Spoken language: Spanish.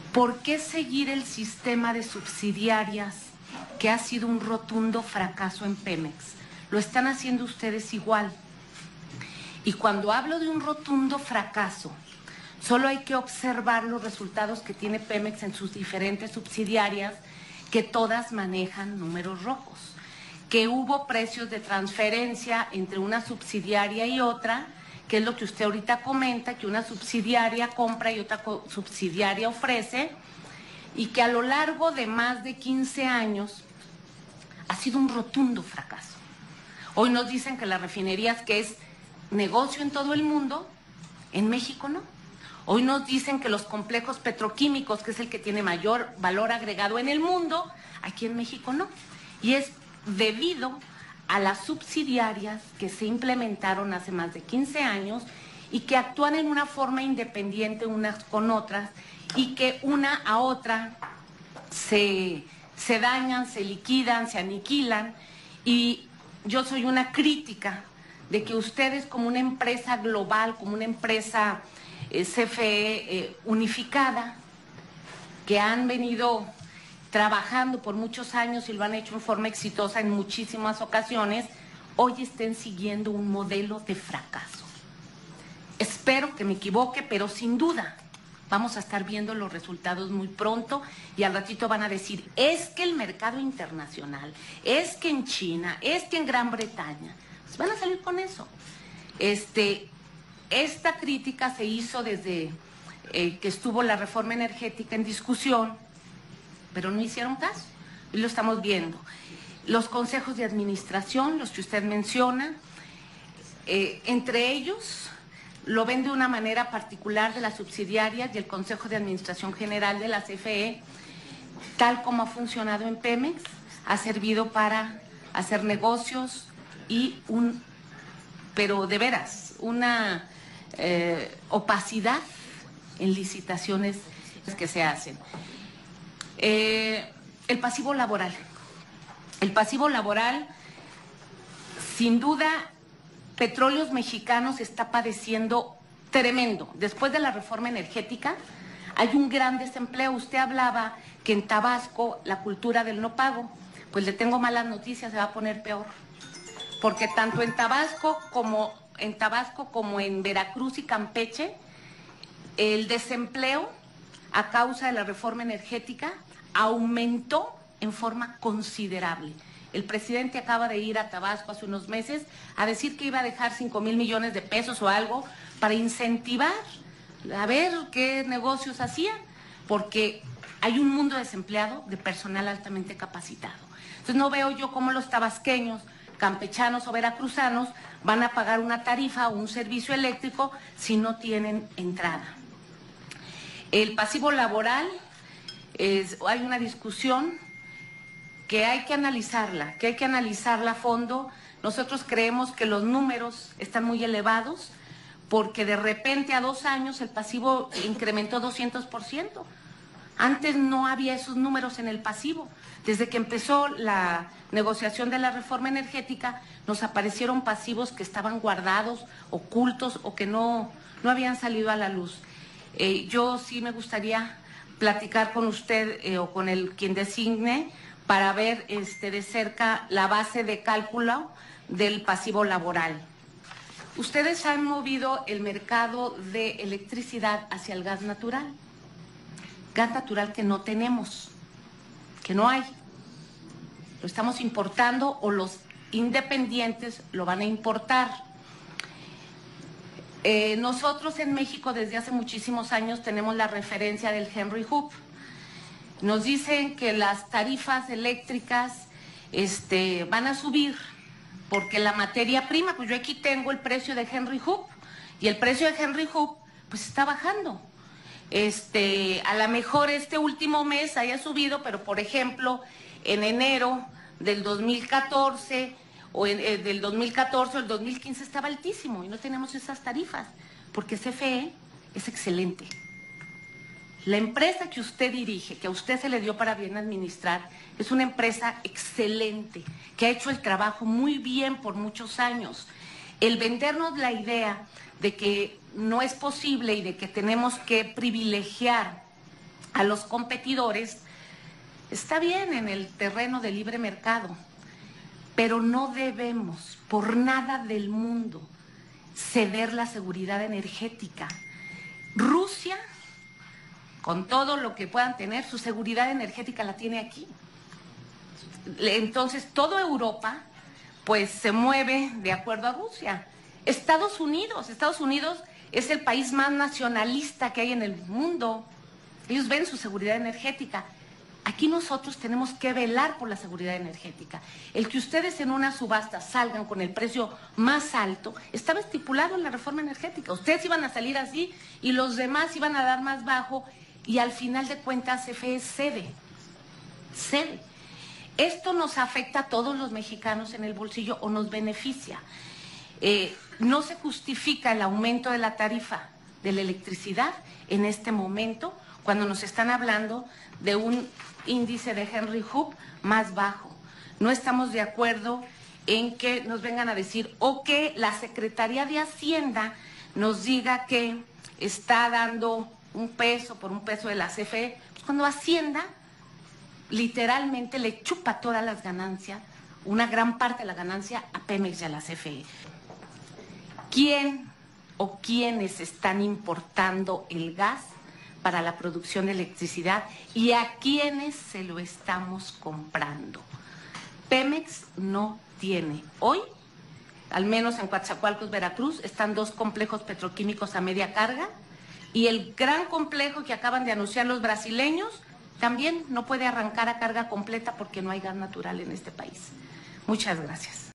¿Por qué seguir el sistema de subsidiarias que ha sido un rotundo fracaso en Pemex? Lo están haciendo ustedes igual. Y cuando hablo de un rotundo fracaso, solo hay que observar los resultados que tiene Pemex en sus diferentes subsidiarias, que todas manejan números rojos, que hubo precios de transferencia entre una subsidiaria y otra, que es lo que usted ahorita comenta, que una subsidiaria compra y otra subsidiaria ofrece, y que a lo largo de más de 15 años ha sido un rotundo fracaso. Hoy nos dicen que las refinerías, que es negocio en todo el mundo, en México no. Hoy nos dicen que los complejos petroquímicos, que es el que tiene mayor valor agregado en el mundo, aquí en México no. Y es debido a las subsidiarias que se implementaron hace más de 15 años y que actúan en una forma independiente unas con otras y que una a otra se dañan, se liquidan, se aniquilan. Y yo soy una crítica de que ustedes, como una empresa global, como una empresa CFE unificada, que han venido trabajando por muchos años y lo han hecho en forma exitosa en muchísimas ocasiones, hoy estén siguiendo un modelo de fracaso. Espero que me equivoque, pero sin duda vamos a estar viendo los resultados muy pronto y al ratito van a decir, es que el mercado internacional, es que en China, es que en Gran Bretaña, pues van a salir con eso. Esta crítica se hizo desde que estuvo la reforma energética en discusión, pero no hicieron caso, y lo estamos viendo. Los consejos de administración, los que usted menciona, entre ellos lo ven de una manera particular de las subsidiarias y el Consejo de Administración General de la CFE, tal como ha funcionado en Pemex, ha servido para hacer negocios y pero de veras, una opacidad en licitaciones que se hacen. El pasivo laboral. El pasivo laboral, sin duda, Petróleos Mexicanos está padeciendo tremendo. Después de la reforma energética, hay un gran desempleo. Usted hablaba que en Tabasco la cultura del no pago, pues le tengo malas noticias, se va a poner peor. Porque tanto en Tabasco como en Veracruz y Campeche, el desempleo a causa de la reforma energética aumentó en forma considerable. El presidente acaba de ir a Tabasco hace unos meses a decir que iba a dejar 5,000 millones de pesos o algo para incentivar a ver qué negocios hacían, porque hay un mundo desempleado de personal altamente capacitado. Entonces no veo yo cómo los tabasqueños, campechanos o veracruzanos van a pagar una tarifa o un servicio eléctrico si no tienen entrada. El pasivo laboral, hay una discusión que hay que analizarla, a fondo. Nosotros creemos que los números están muy elevados porque de repente a 2 años el pasivo incrementó 200%. Antes no había esos números en el pasivo. Desde que empezó la negociación de la reforma energética, nos aparecieron pasivos que estaban guardados, ocultos o que no habían salido a la luz. Yo sí me gustaría platicar con usted o con quien designe para ver de cerca la base de cálculo del pasivo laboral. Ustedes han movido el mercado de electricidad hacia el gas natural que no tenemos, que no hay. Lo estamos importando o los independientes lo van a importar. Nosotros en México desde hace muchísimos años tenemos la referencia del Henry Hub. Nos dicen que las tarifas eléctricas van a subir porque la materia prima, pues yo aquí tengo el precio de Henry Hub y el precio de Henry Hub pues está bajando. A lo mejor este último mes haya subido, pero por ejemplo en enero del 2014 o del 2014 o el 2015 estaba altísimo y no tenemos esas tarifas porque CFE es excelente. La empresa que usted dirige, que a usted se le dio para bien administrar, es una empresa excelente, que ha hecho el trabajo muy bien por muchos años. El vendernos la idea de que no es posible y de que tenemos que privilegiar a los competidores, está bien en el terreno del libre mercado, pero no debemos por nada del mundo ceder la seguridad energética. Rusia, con todo lo que puedan tener, su seguridad energética la tiene aquí. Entonces, toda Europa, pues, se mueve de acuerdo a Rusia. Estados Unidos es el país más nacionalista que hay en el mundo. Ellos ven su seguridad energética. Aquí nosotros tenemos que velar por la seguridad energética. El que ustedes en una subasta salgan con el precio más alto, estaba estipulado en la reforma energética. Ustedes iban a salir así y los demás iban a dar más bajo y al final de cuentas CFE cede. ¿Esto nos afecta a todos los mexicanos en el bolsillo o nos beneficia? No se justifica el aumento de la tarifa de la electricidad en este momento cuando nos están hablando de un índice de Henry Hub más bajo. No estamos de acuerdo en que nos vengan a decir o que la Secretaría de Hacienda nos diga que está dando un peso por un peso de la CFE, pues cuando Hacienda literalmente le chupa todas las ganancias, una gran parte de la ganancia a Pemex y a la CFE. ¿Quién o quiénes están importando el gas para la producción de electricidad y a quiénes se lo estamos comprando? Pemex no tiene. Hoy, al menos en Coatzacoalcos, Veracruz, están 2 complejos petroquímicos a media carga y el gran complejo que acaban de anunciar los brasileños también no puede arrancar a carga completa porque no hay gas natural en este país. Muchas gracias.